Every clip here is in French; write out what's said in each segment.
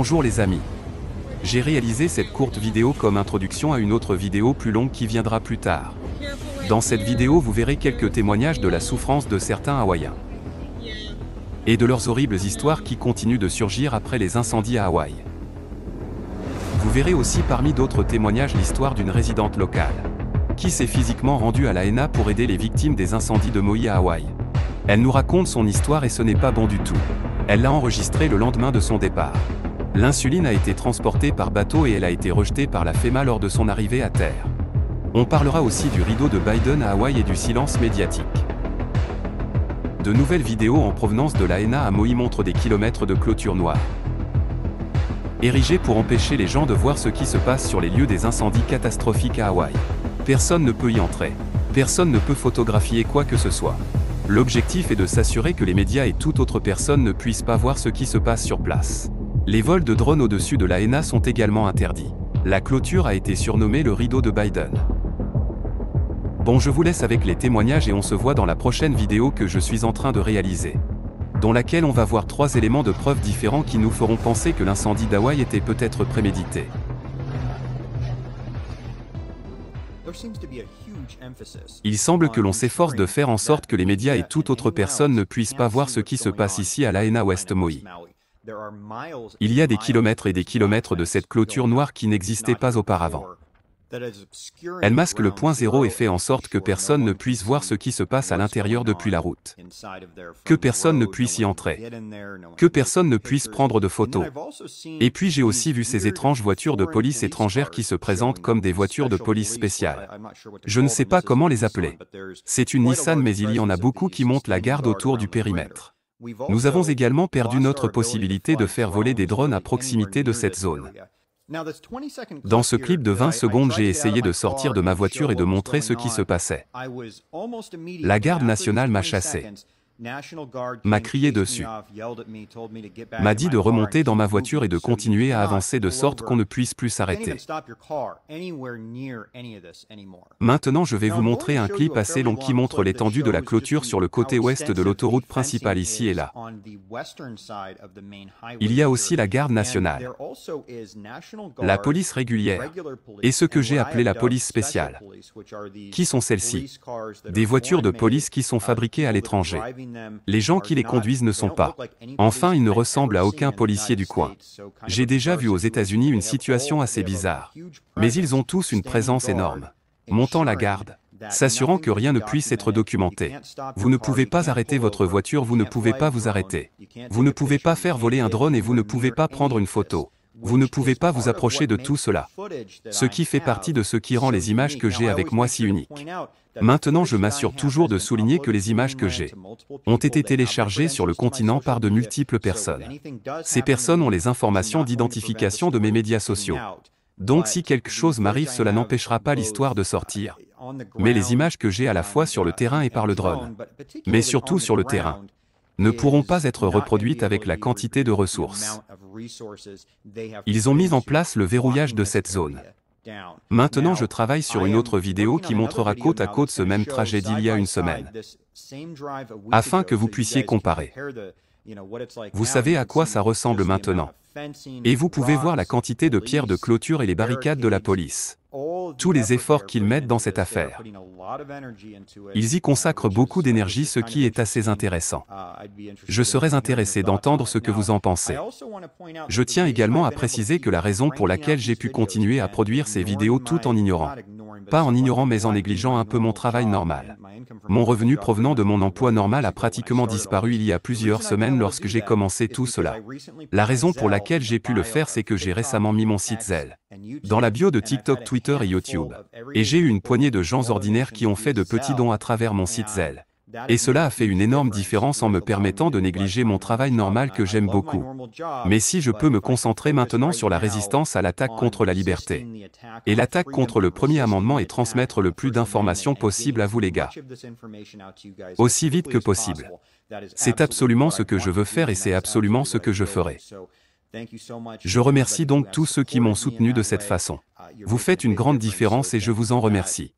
Bonjour les amis. J'ai réalisé cette courte vidéo comme introduction à une autre vidéo plus longue qui viendra plus tard. Dans cette vidéo vous verrez quelques témoignages de la souffrance de certains Hawaïens. Et de leurs horribles histoires qui continuent de surgir après les incendies à Hawaï. Vous verrez aussi parmi d'autres témoignages l'histoire d'une résidente locale, qui s'est physiquement rendue à Lahaina pour aider les victimes des incendies de Maui à Hawaï. Elle nous raconte son histoire et ce n'est pas bon du tout. Elle l'a enregistrée le lendemain de son départ. L'insuline a été transportée par bateau et elle a été rejetée par la FEMA lors de son arrivée à terre. On parlera aussi du rideau de Biden à Hawaï et du silence médiatique. De nouvelles vidéos en provenance de Lahaina à Maui montrent des kilomètres de clôture noire, érigées pour empêcher les gens de voir ce qui se passe sur les lieux des incendies catastrophiques à Hawaï. Personne ne peut y entrer. Personne ne peut photographier quoi que ce soit. L'objectif est de s'assurer que les médias et toute autre personne ne puissent pas voir ce qui se passe sur place. Les vols de drones au-dessus de Lahaina sont également interdits. La clôture a été surnommée le rideau de Biden. Bon, je vous laisse avec les témoignages et on se voit dans la prochaine vidéo que je suis en train de réaliser, dans laquelle on va voir 3 éléments de preuve différents qui nous feront penser que l'incendie d'Hawaï était peut-être prémédité. Il semble que l'on s'efforce de faire en sorte que les médias et toute autre personne ne puissent pas voir ce qui se passe ici à Lahaina West Maui. Il y a des kilomètres et des kilomètres de cette clôture noire qui n'existait pas auparavant. Elle masque le point zéro et fait en sorte que personne ne puisse voir ce qui se passe à l'intérieur depuis la route. Que personne ne puisse y entrer. Que personne ne puisse prendre de photos. Et puis j'ai aussi vu ces étranges voitures de police étrangères qui se présentent comme des voitures de police spéciales. Je ne sais pas comment les appeler. C'est une Nissan mais il y en a beaucoup qui montent la garde autour du périmètre. Nous avons également perdu notre possibilité de faire voler des drones à proximité de cette zone. Dans ce clip de 20 secondes, j'ai essayé de sortir de ma voiture et de montrer ce qui se passait. La garde nationale m'a chassé, m'a crié dessus, m'a dit de remonter dans ma voiture et de continuer à avancer de sorte qu'on ne puisse plus s'arrêter. Maintenant je vais vous montrer un clip assez long qui montre l'étendue de la clôture sur le côté ouest de l'autoroute principale ici et là. Il y a aussi la garde nationale, la police régulière, et ce que j'ai appelé la police spéciale. Qui sont celles-ci? Des voitures de police qui sont fabriquées à l'étranger. Les gens qui les conduisent ne sont pas. Enfin, ils ne ressemblent à aucun policier du coin. J'ai déjà vu aux États-Unis une situation assez bizarre. Mais ils ont tous une présence énorme, montant la garde, s'assurant que rien ne puisse être documenté. Vous ne pouvez pas arrêter votre voiture, vous ne pouvez pas vous arrêter. Vous ne pouvez pas faire voler un drone et vous ne pouvez pas prendre une photo. Vous ne pouvez pas vous approcher de tout cela. Ce qui fait partie de ce qui rend les images que j'ai avec moi si uniques. Maintenant je m'assure toujours de souligner que les images que j'ai ont été téléchargées sur le continent par de multiples personnes. Ces personnes ont les informations d'identification de mes médias sociaux. Donc si quelque chose m'arrive, cela n'empêchera pas l'histoire de sortir. Mais les images que j'ai à la fois sur le terrain et par le drone, mais surtout sur le terrain, ne pourront pas être reproduites avec la quantité de ressources. Ils ont mis en place le verrouillage de cette zone. Maintenant je travaille sur une autre vidéo qui montrera côte à côte ce même trajet d'il y a une semaine, afin que vous puissiez comparer. Vous savez à quoi ça ressemble maintenant. Et vous pouvez voir la quantité de pierres de clôture et les barricades de la police. Tous les efforts qu'ils mettent dans cette affaire. Ils y consacrent beaucoup d'énergie, ce qui est assez intéressant. Je serais intéressé d'entendre ce que vous en pensez. Je tiens également à préciser que la raison pour laquelle j'ai pu continuer à produire ces vidéos tout en ignorant, pas en ignorant mais en négligeant un peu mon travail normal. Mon revenu provenant de mon emploi normal a pratiquement disparu il y a plusieurs semaines lorsque j'ai commencé tout cela. La raison pour laquelle j'ai pu le faire, c'est que j'ai récemment mis mon site Zelle dans la bio de TikTok, Twitter et YouTube. Et j'ai eu une poignée de gens ordinaires qui ont fait de petits dons à travers mon site Zelle. Et cela a fait une énorme différence en me permettant de négliger mon travail normal que j'aime beaucoup. Mais si je peux me concentrer maintenant sur la résistance à l'attaque contre la liberté, et l'attaque contre le premier amendement et transmettre le plus d'informations possible à vous les gars, aussi vite que possible. C'est absolument ce que je veux faire et c'est absolument ce que je ferai. Je remercie donc tous ceux qui m'ont soutenu de cette façon. Vous faites une grande différence et je vous en remercie.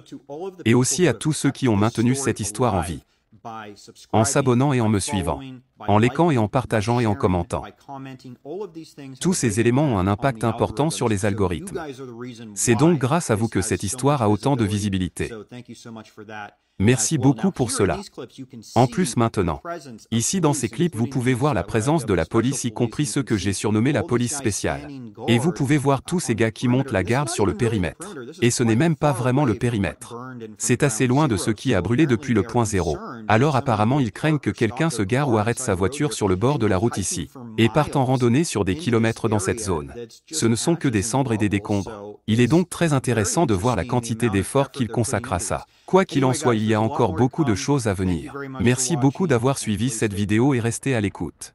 Et aussi à tous ceux qui ont maintenu cette histoire en vie, en s'abonnant et en me suivant. en likant et en partageant et en commentant. Tous ces éléments ont un impact important sur les algorithmes. C'est donc grâce à vous que cette histoire a autant de visibilité. Merci beaucoup pour cela. En plus maintenant, ici dans ces clips vous pouvez voir la présence de la police, y compris ceux que j'ai surnommés la police spéciale. Et vous pouvez voir tous ces gars qui montent la garde sur le périmètre. Et ce n'est même pas vraiment le périmètre. C'est assez loin de ce qui a brûlé depuis le point zéro. Alors apparemment ils craignent que quelqu'un se gare ou arrête sa voiture sur le bord de la route ici, et parte en randonnée sur des kilomètres dans cette zone. Ce ne sont que des cendres et des décombres. Il est donc très intéressant de voir la quantité d'efforts qu'ils consacrent à ça. Quoi qu'il en soit, il y a encore beaucoup de choses à venir. Merci beaucoup d'avoir suivi cette vidéo et restez à l'écoute.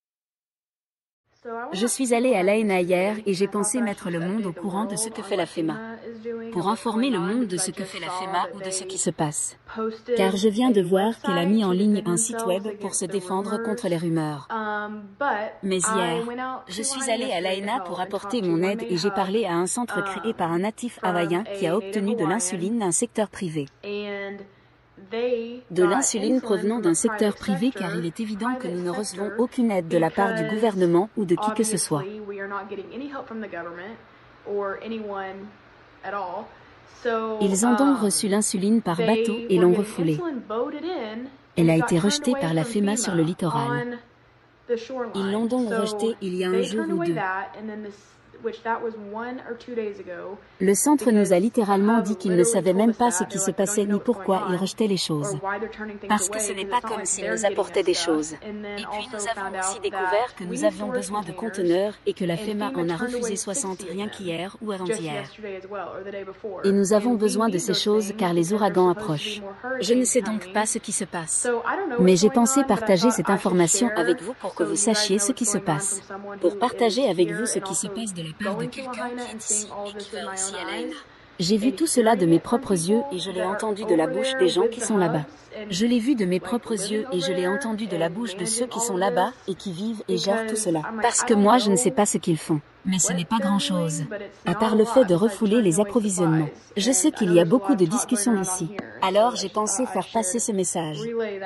Je suis allée à l'AENA hier et j'ai pensé mettre le monde au courant de ce que fait la FEMA. Pour informer le monde de ce que fait la FEMA ou de ce qui se passe. Car je viens de voir qu'elle a mis en ligne un site web pour se défendre contre les rumeurs. Mais hier, je suis allée à l'AENA pour apporter mon aide et j'ai parlé à un centre créé par un natif hawaïen qui a obtenu de l'insuline d'un secteur privé. De l'insuline provenant d'un secteur privé car il est évident que nous ne recevons aucune aide de la part du gouvernement ou de qui que ce soit. Ils ont donc reçu l'insuline par bateau et l'ont refoulée. Elle a été rejetée par la FEMA sur le littoral. Ils l'ont donc rejetée il y a un jour ou deux. Le centre nous a littéralement dit qu'ils ne savaient même pas ce qui se passait ni pourquoi ils rejetaient les choses. Parce que ce n'est pas comme s'ils nous apportaient des choses. Et puis nous avons aussi découvert que nous avions besoin de conteneurs et que la FEMA en a refusé 60 rien qu'hier ou avant-hier. Et nous avons besoin de ces choses car les ouragans approchent. Je ne sais donc pas ce qui se passe. Mais j'ai pensé partager cette information avec vous pour que vous sachiez ce qui se passe. Pour partager avec vous ce qui se passe de la part de quelqu'un qui est ici et qui va aussi à l'AENA. J'ai vu tout cela de mes propres yeux et je l'ai entendu de la bouche des gens qui sont là-bas. Je l'ai vu de mes propres yeux et je l'ai entendu de la bouche de ceux qui sont là-bas et qui vivent et gèrent tout cela. Parce que moi, je ne sais pas ce qu'ils font. Mais ce n'est pas grand-chose, à part le fait de refouler les approvisionnements. Je sais qu'il y a beaucoup de discussions ici. Alors, j'ai pensé faire passer ce message.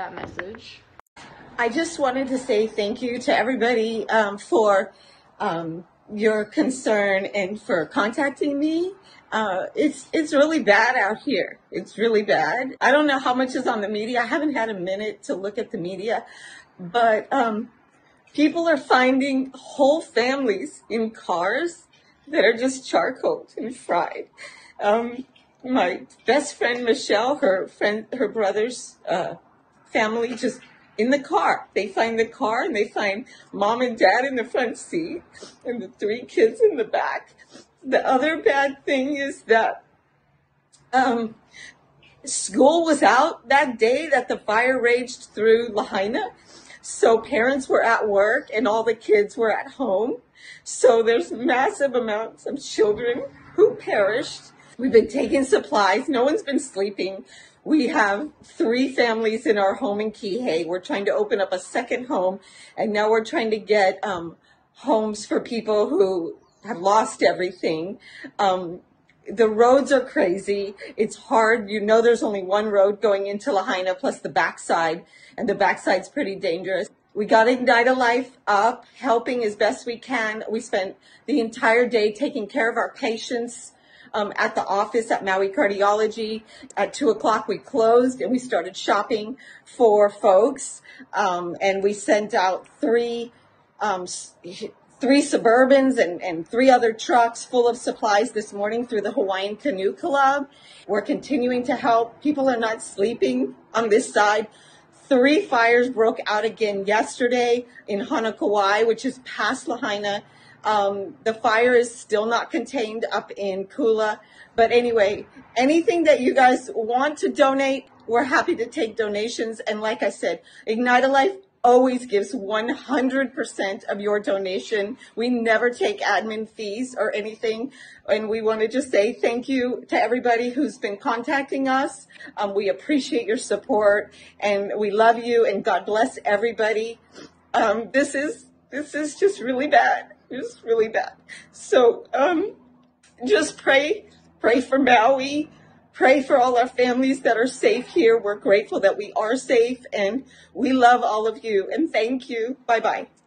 I just wanted to say thank you to everybody for your concern and for contacting me. It's really bad out here. It's really bad. I don't know how much is on the media. I haven't had a minute to look at the media, but people are finding whole families in cars that are just charcoaled and fried. My best friend Michelle, her brother's family just in the car. They find the car and they find mom and dad in the front seat and the 3 kids in the back. The other bad thing is that school was out that day that the fire raged through Lahaina. So parents were at work and all the kids were at home. So there's massive amounts of children who perished. We've been taking supplies. No one's been sleeping. We have 3 families in our home in Kihei. We're trying to open up a second home, and now we're trying to get homes for people who have lost everything. The roads are crazy. It's hard. You know there's only one road going into Lahaina plus the backside, and the backside's pretty dangerous. We got Ignite a Life up, helping as best we can. We spent the entire day taking care of our patients at the office at Maui Cardiology. At 2 o'clock we closed and we started shopping for folks. And we sent out 3 Suburbans and 3 other trucks full of supplies this morning through the Hawaiian Canoe Club. We're continuing to help. People are not sleeping on this side. 3 fires broke out again yesterday in Hanakauai, which is past Lahaina. The fire is still not contained up in Kula. But anyway, anything that you guys want to donate, we're happy to take donations. And like I said, Ignite a Life always gives 100% of your donation. We never take admin fees or anything. And we want to just say thank you to everybody who's been contacting us. We appreciate your support and we love you and God bless everybody. This is just really bad. It's really bad. So just pray for Maui. Pray for all our families that are safe here. We're grateful that we are safe, and we love all of you. And thank you. Bye-bye.